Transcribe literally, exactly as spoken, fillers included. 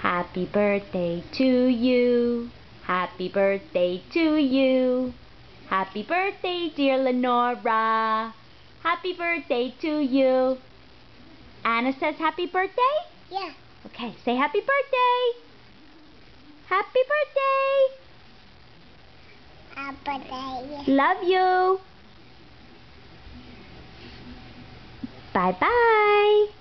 Happy birthday to you. Happy birthday to you. Happy birthday, dear Lenora. Happy birthday to you. Anna says happy birthday? Yeah. Okay, say happy birthday. Happy birthday. Happy birthday. Love you. Bye-bye.